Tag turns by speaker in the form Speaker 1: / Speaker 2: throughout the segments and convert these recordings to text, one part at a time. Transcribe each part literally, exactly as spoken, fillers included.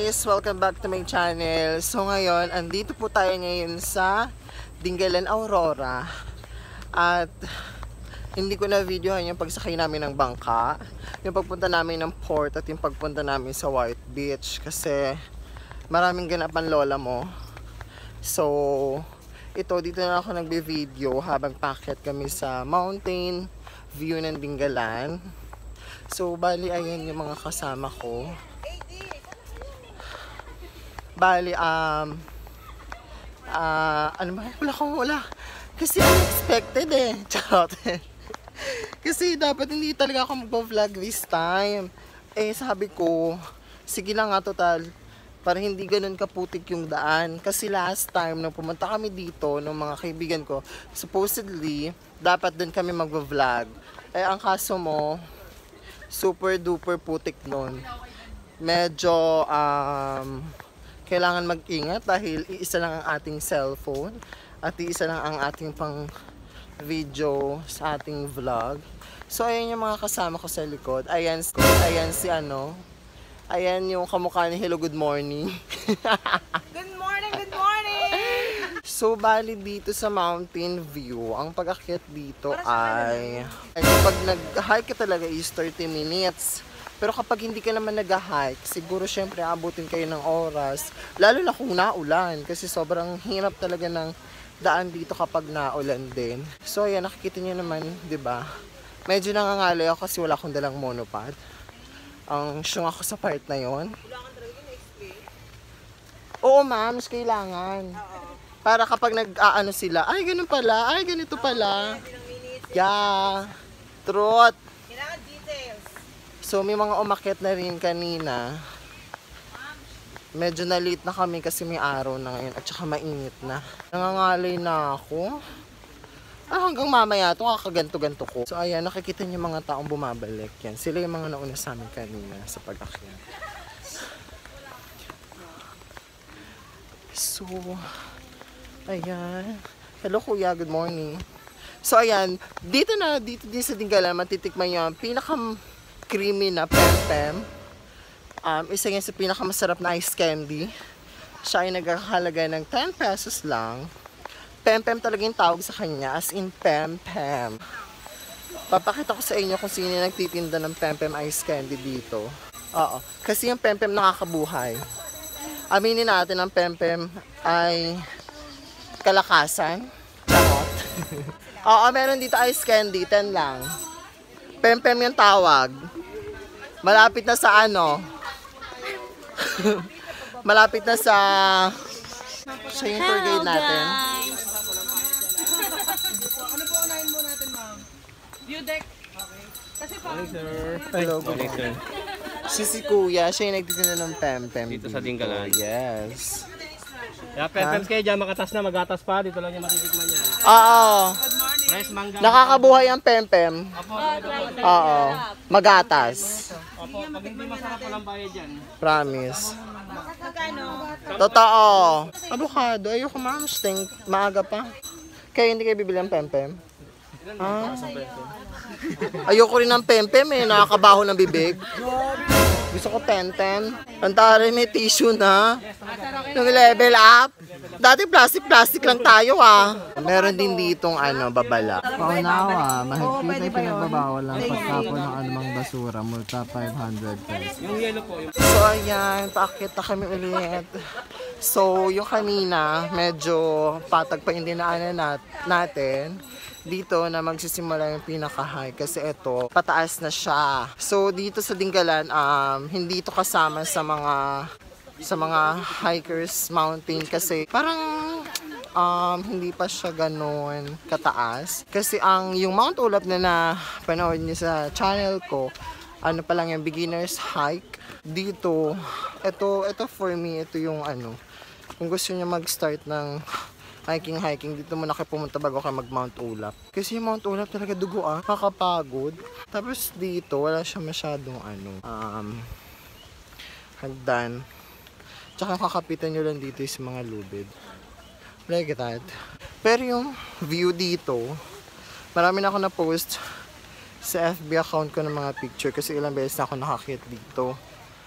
Speaker 1: guys! Welcome back to my channel. So ngayon, andito po tayo ngayon sa Dingalan Aurora. At hindi ko na videohan yung pagsakay namin ng bangka, yung pagpunta namin ng port at yung pagpunta namin sa White Beach. Kasi maraming ganapan lola mo. So ito, dito na ako nagbe-video habang paakyat kami sa mountain view ng Dingalan. So bali ayan yung mga kasama ko. Bali, um, uh, ano ba? Wala akong wala. Kasi unexpected eh. Charot. Kasi dapat hindi talaga ako mag-vlog this time. Eh, sabi ko, sige lang nga total, para hindi ganun kaputik yung daan. Kasi last time, nung pumunta kami dito, ng mga kaibigan ko, supposedly, dapat dun kami mag-vlog. Eh, ang kaso mo, super duper putik nun. Medyo, um... kailangan mag-ingat dahil iisa lang ang ating cellphone at iisa lang ang ating pang video sa ating vlog. So ayan yung mga kasama ko sa likod. Ayan, ayan si ano. Ayan yung kamukha ni Hello Good Morning.
Speaker 2: Good morning, good morning!
Speaker 1: So bali dito sa mountain view, ang pag-akyat dito ay, ay kapag nag-hike ka talaga is thirty minutes. Pero kapag hindi ka naman nag-hike, siguro syempre abutin kayo ng oras. Lalo na kung naulan. Kasi sobrang hirap talaga ng daan dito kapag naulan din. So ayan, nakikita nyo naman, di ba? Medyo nangangalay ako kasi wala akong dalang monopod. Ang syung ako sa part na yon.
Speaker 2: Wala kang talaga na-explain?
Speaker 1: Oo ma'am, kailangan. Para kapag nag-aano sila, ay ganun pala, ay ganito pala. Yeah, truth.
Speaker 2: Kailangan details.
Speaker 1: So may mga umakyat na rin kanina. Medyo na late na kami kasi may araw na ngayon at saka mainit na. Nangangalay na ako. Ah, hanggang mamaya ito kakaganto-ganto ko. So ayan, nakikita niyo mga taong bumabalik yan. Sila yung mga nauna sa amin kanina sa pag-akyat. So, ayan. Hello kuya, good morning. So ayan, dito na, dito din sa Dingalan, matitikman nyo ang pinaka creamy na pem-pem. Um, isa yan sa pinakamasarap na ice candy. Siya ay nagkakahalaga ng ten pesos lang. Pem-pem talaga yung tawag sa kanya, as in pem-pem. Papakita ko sa inyo kung sino yung nagtitinda ng pem-pem ice candy dito. Oo, kasi yung pem-pem nakakabuhay. Aminin natin ang pem-pem ay kalakasan. Charot. Oo, meron dito ice candy, ten lang. Pem-pem yung tawag. Malapit na sa ano. Malapit na sa siya yung tour guide natin.
Speaker 2: Ano po unahin mo natin, ma'am? View deck. Okay. Kasi parang...
Speaker 3: Hi, sir.
Speaker 1: Hello, good morning. Si si Kuya, siya yung nagtitinda ng pem-pem
Speaker 3: Dito sa Dingalan.
Speaker 1: Yes.
Speaker 3: Kaya pem-pems kayo dyan, makatas na, magatas pa. Dito lang yung matitikman yan.
Speaker 1: Oo.
Speaker 3: Fresh mangga.
Speaker 1: Nakakabuhay ang pem-pem.
Speaker 3: Opo,
Speaker 1: Oo. Magatas.
Speaker 3: opo, pag hindi masarap walang bayad dyan.
Speaker 1: Promise.
Speaker 2: Magkano?
Speaker 1: Totoo. Avocado. Ayoko ma'am. Stink. Maaga pa. Kaya hindi kayo bibili ng pem-pem? Ah. Ayoko rin ng pem-pem eh. Nakakabaho ng bibig. Gusto ko ten-ten. Antara may tissue na. Yung level up. Dati plastic-plastic lang tayo ah. Meron din ditong ano, babala. Paunawa, mahigpit ay pinagbabawal ang pagtapon ng anumang basura. Multa five hundred pesos.
Speaker 3: Yung yellow po. Yung...
Speaker 1: So ayan, paakit na kami ulit. So yung kanina, medyo patag pa yung dinaanan nat natin. Dito na magsisimula yung pinaka-high kasi ito, pataas na siya. So dito sa Dingalan, um, hindi ito kasama sa mga sa mga hikers mountain kasi parang um, hindi pa siya ganun kataas. Kasi ang yung Mount Ulap na na panood niyo sa channel ko, ano pa lang yung beginner's hike. Dito, ito, ito for me, ito yung ano, kung gusto niyo mag-start ng hiking-hiking, dito muna kayo pumunta bago kayo mag-Mount Ulap. Kasi yung Mount Ulap talaga dugo ah, kakapagod. Tapos dito, wala siya masyadong ano, um, hagdan. Tsaka kakapitan nyo lang dito is mga lubid. Like that. Pero yung view dito, marami na ako na-post sa F B account ko ng mga picture kasi ilang beses na ako nakakit dito.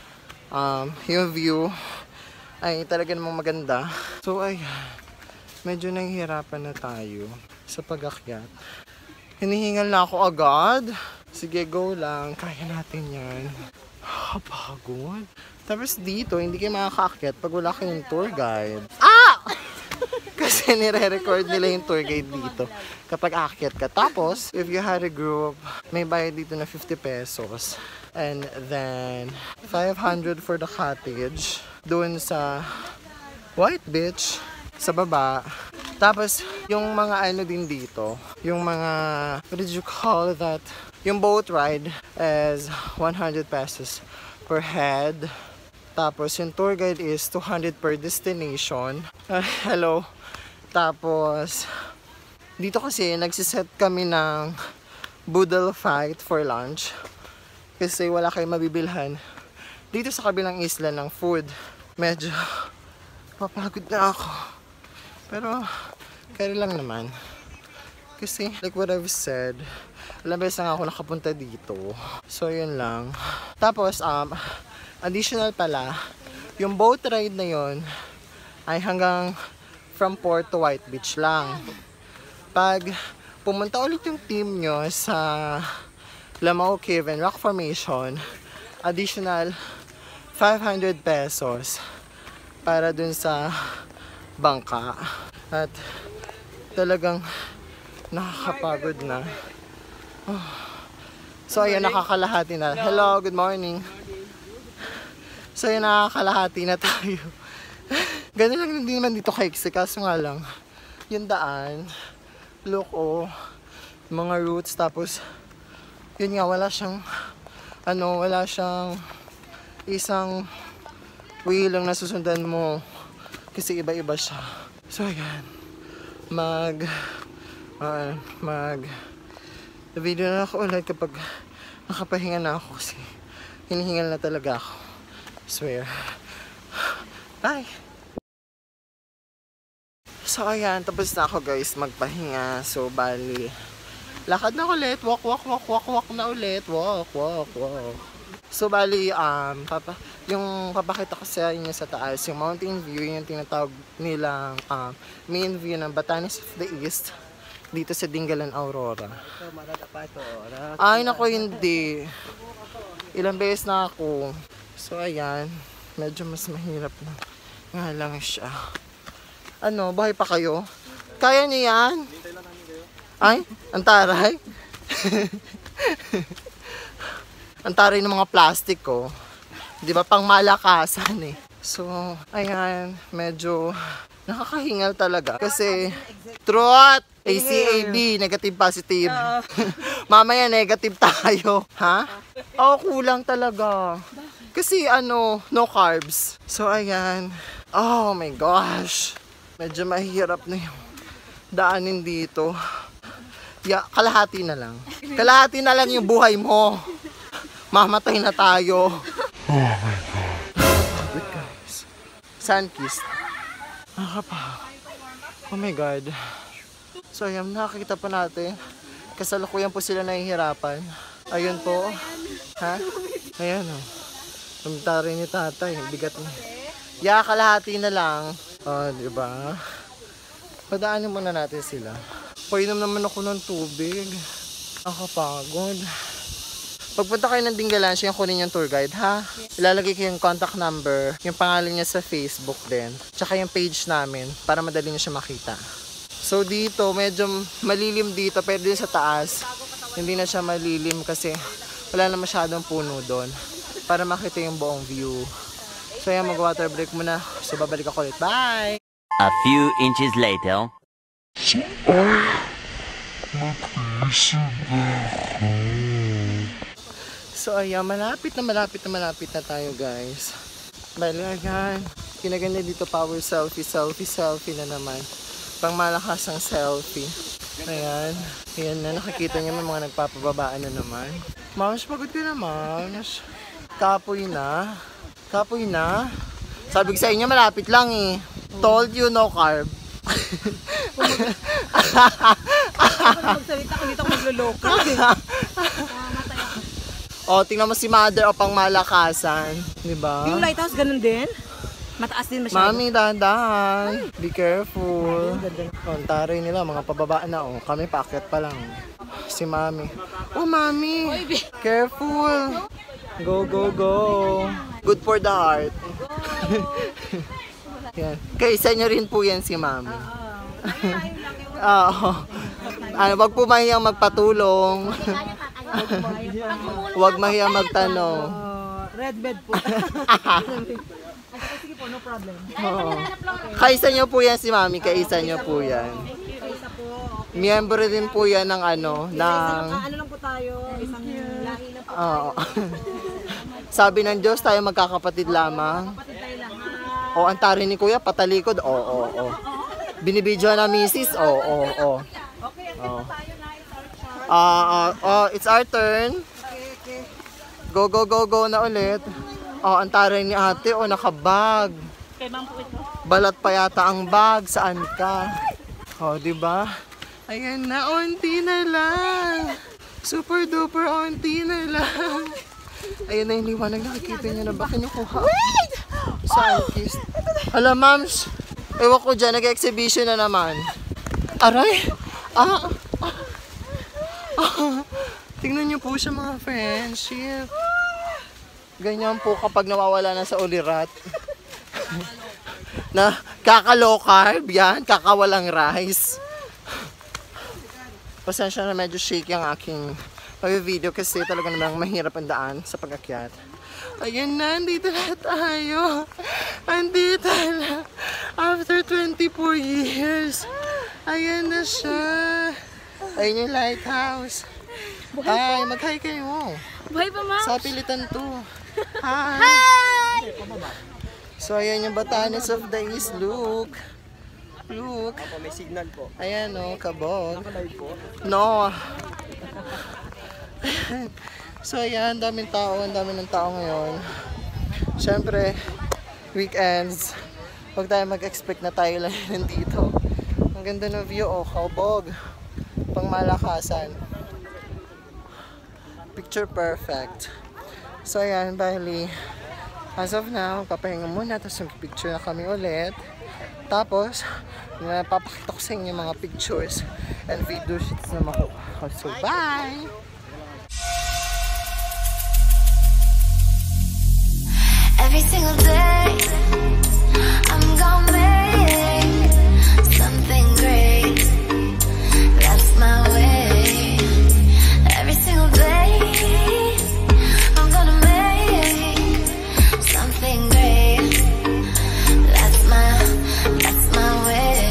Speaker 1: Um, yung view ay talaga namang maganda. So ay medyo nahihirapan na tayo sa pag-akyat. Hinihingal na ako agad. Sige, go lang. Kaya natin yan. Kapagod. Tapos dito, hindi kayo makakaakyat pag wala kayong tour guide. Ah! Kasi nire-record nila yung tour guide dito kapag aakyat ka. Tapos, if you had a group, may bayad dito na fifty pesos. And then, five hundred for the cottage. Doon sa White Beach, sa baba. Tapos, yung mga ano din dito, yung mga, what did you call that? Yung boat ride is one hundred pesos per head. Tapos, yung tour guide is two hundred per destination. Uh, hello. Tapos, dito kasi, nagsiset kami ng boodle fight for lunch. Kasi wala kayong mabibilhan dito sa kabilang isla ng food. Medyo, papagod na ako. Pero, kaya lang naman. Kasi, like what I've said, alam beses na ako nakapunta dito. So, yun lang. Tapos, um, additional pala, yung boat ride na yun, ay hanggang from Port to White Beach lang. Pag pumunta ulit yung team nyo sa Lamau Cave and Rock Formation, additional five hundred pesos para dun sa bangka. At talagang nakakapagod na. Oh. So ayan, nakakalahati na. Hello, good morning. So ayan, nakakalahati na tayo. Ganun lang hindi naman dito kaiksi, kaso nga lang yung daan, look oh, mga routes, tapos yun nga, wala siyang ano, wala siyang isang way lang na susundan mo kasi iba-iba siya. So ayan, mag uh, mag video na ako ulit kapag nakapahinga na ako kasi hinihingal na talaga ako. Swear. Bye! So ayan, tapos na ako guys magpahinga. So bali, lakad na ulit, walk, walk, walk, walk, walk na ulit, walk, walk, walk. So bali, um, papa, yung papakita ko sa inyo sa taas, yung mountain view, yung tinatawag nilang um, main view ng Batanes of the East, dito sa Dingalan Aurora. Ay naku, hindi. Ilang beses na ako. So ayan, medyo mas mahirap na nga lang siya. Ano, bahay pa kayo? Kaya niyo yan? Ay, ang taray. Ang taray ng mga plastic ko. Di ba, pang malakasan eh. So, ayan, medyo nakakahingal talaga. Kasi, truth! A C A B, negative positive. Mamaya negative tayo. Ha? Oo, kulang talaga. Kasi ano, no carbs. So, ayan. Oh my gosh. Medyo mahirap na yung daanin dito. Yeah, kalahati na lang. Kalahati na lang yung buhay mo. Mamatay na tayo. Oh my God. Nakakapagod guys. Sunkissed. Nakakapagod. Oh my God. So ayan, nakakita pa natin. Kasalukuyan po sila nahihirapan. Ayun po. Ha? Ayan o. Oh. Tumita rin ni tatay. Bigat na. Yeah, kalahati na lang. Oh, diba? Padaanin muna natin sila. Painom naman ako ng tubig. Nakakapagod. Pagpunta kayo ng Dingalan, siya yung kunin yung tour guide, ha? Ilalagay ko yung contact number, yung pangalan niya sa Facebook din. Tsaka yung page namin, para madali niyo siya makita. So dito, medyo malilim dito, pero din sa taas, hindi na siya malilim kasi wala na masyadong puno doon. Para makita yung buong view. So yan, mag-water break muna. So babalik ako ulit. Bye!
Speaker 4: A few inches later.
Speaker 1: So ayan, malapit na malapit na malapit na tayo guys. Bali ayan, kinaganda dito power selfie, selfie, selfie na naman. Pang malakas ang selfie. Ayan, ayan na, nakikita niyo may mga nagpapababaan na naman. Mas pagod ka naman. Kapoy na. Kapoy na. Sabi ko sa inyo, malapit lang eh. Told you, no carb.
Speaker 2: Magsalita ko dito magluloko eh.
Speaker 1: O, tingnan mo si mother o pang malakasan. Diba?
Speaker 2: Yung lighthouse, ganun din? Mataas din masyado.
Speaker 1: Mami, dahan-dahan. Be careful. O, ang taray nila, mga pababa na. O, kami paakyat pa lang. Si mami. Oh, mami. Careful. Go, go, go. Good for the heart. Yan. Kaisa nyo rin po yan si mami. Oo. Ano, wag po mahiyang magpatulong. Wag mahiyang magtanong.
Speaker 2: Uh, red bed po. Sige po, no problem.
Speaker 1: Oo. Kaisa nyo po yan si mami. Kaisa nyo po yan.
Speaker 2: Kaisa po.
Speaker 1: Miyembro din po yan ng ano, ng...
Speaker 2: Ah, ano lang po tayo? Isang lahi na po.
Speaker 1: Oo. Sabi ng Diyos, tayo magkakapatid lamang.
Speaker 2: Kapatid tayo lahat.
Speaker 1: O, ang tari ni Kuya, patalikod. Oo, oo, oo. Binibidyo na misis. Oo, oo, oo.
Speaker 2: Okay, ito tayo na. It's our chart.
Speaker 1: Ah, ah, oh, it's our turn.
Speaker 2: Okay, okay.
Speaker 1: Go, go, go, go na ulit. Oh, ang taray ni ate, oh, nakabag.
Speaker 2: Kay ma'am po ito.
Speaker 1: Balat pa yata ang bag. Saan ka? Oh, di ba? Ayan na, onti na lang. Super duper onti na lang. Ayan na yung liwanag. Nakikita nyo na ba? Kinukuha. Wait! Saan kiss? Hala, mams. Ewan ko dyan, nag-exhibition na naman. Aray! Ah! Ah! Ah! Tingnan nyo po siya mga friendship. Ganyan po kapag nawawala na sa ulirat. Na kakalow carb, yan, kakawalang rice. Pasensya na medyo shaky ang aking video kasi talaga namang mahirap ang daan sa pag-akyat. Ayan na, andito na tayo. Andito na. After twenty-four years. Ayan na siya. Ayun yung lighthouse. Hi, mag-hi kayo.
Speaker 2: Buhay pa, ma'am?
Speaker 1: Sa pilitan to. Hi! Hi! So, ayan yung Batanes of the East. Look. Look.
Speaker 3: May signal po.
Speaker 1: Ayan o, kabog.
Speaker 3: Live po.
Speaker 1: No. So, ayan, daming tao. Ang dami ng tao ngayon. Siyempre, weekends. Huwag tayo mag-expect na tayo lang nandito. Ang ganda ng view, oh, kabog. Pang malakasan. Picture perfect. So ayan, bali, as of now, papahinga muna, tapos mag-picture na kami ulit. Tapos, napapakita ko sa inyo mga pictures and video shoots na makuha. So bye!
Speaker 5: Every single day I'm gonna make something great. That's my way. Every single day I'm gonna make something great. That's my, that's my way.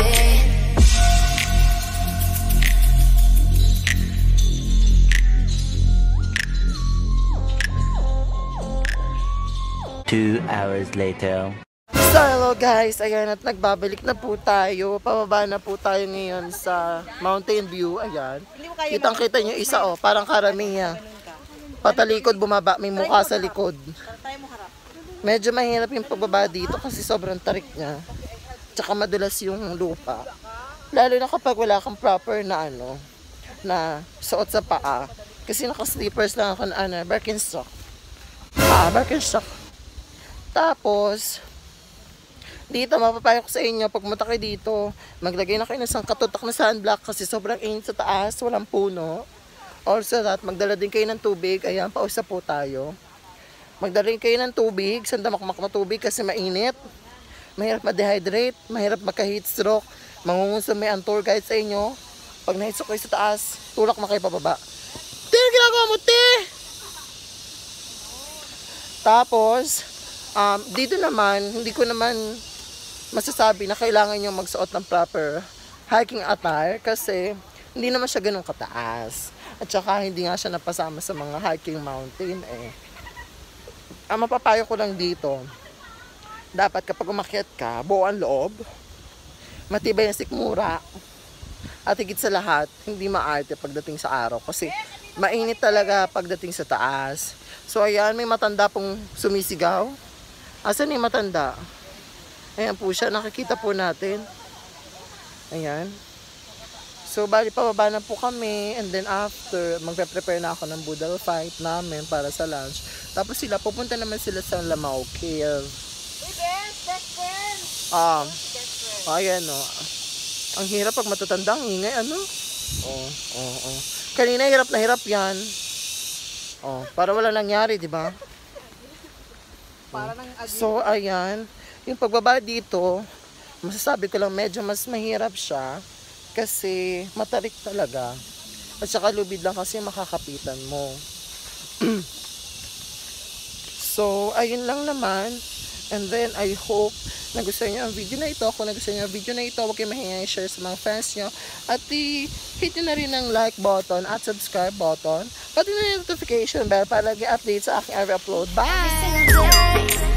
Speaker 4: Two hours later.
Speaker 1: So hello guys, ayan at nagbabalik na po tayo. Pababa na po tayo ngayon sa Mountain View. Ayan. Kitang kita nyo isa oh, parang karamihan. Patalikod bumaba, may mukha sa likod. Medyo mahirap yung pababa dito kasi sobrang tarik niya. Tsaka madulas yung lupa. Lalo na kapag wala kang proper na ano, na suot sa paa. Kasi naka-slippers lang ako na ano, Birkenstock. Ah, Birkenstock. Tapos, dito mapapayo ko sa inyo, pag punta kayo dito, maglagay na kayo ng isang katutak na sunblock kasi sobrang init sa taas, walang puno. Also that, magdala din kayo ng tubig. Ayan, pausa po tayo. Magdala rin kayo ng tubig, sandamakmak na tubig kasi mainit. Mahirap ma-dehydrate, mahirap magka-heat stroke. Mangungunsum may ang tour guide sa inyo. Pag na-heat stroke kayo sa taas, tulak na kayo pababa. Te, ginagawa mo, te! Tapos, um, dito naman, hindi ko naman masasabi na kailangan nyo magsuot ng proper hiking attire kasi hindi naman siya ganun kataas. At saka hindi nga siya napasama sa mga hiking mountain eh. Ang mapapayo ko lang dito, dapat kapag umakyat ka, buo ang loob, matibay ang sikmura, at higit sa lahat, hindi maarte pagdating sa araw kasi mainit talaga pagdating sa taas. So ayan, may matanda pong sumisigaw. Asan yung matanda? Ayan po siya, nakikita po natin. Ayan. So, bali, pababa na po kami. And then after, magpe-prepare na ako ng boodle fight namin para sa lunch. Tapos sila, pupunta naman sila sa Lamau Cave.
Speaker 2: Uy, Bes! Best friend!
Speaker 1: Ah,
Speaker 2: Best friend.
Speaker 1: ayan o. Ang hirap pag matatanda, ang ingay, ano? Oo, oo, oo. Kanina, hirap na hirap yan. Oh, para wala nangyari, di ba?
Speaker 2: Para ng agi.
Speaker 1: So, ayan. Yung pagbaba dito, masasabi ko lang medyo mas mahirap siya. Kasi matarik talaga. At saka lubid lang kasi makakapitan mo. So, ayun lang naman. And then, I hope nagustuhan nyo ang video na ito. Kung nagustuhan nyo ang video na ito, huwag kayo mahinga i-share sa mga fans nyo. At i-hit nyo na rin ang like button at subscribe button. Pati na yung notification bell para lagi update sa aking every upload. Bye!
Speaker 5: Every single day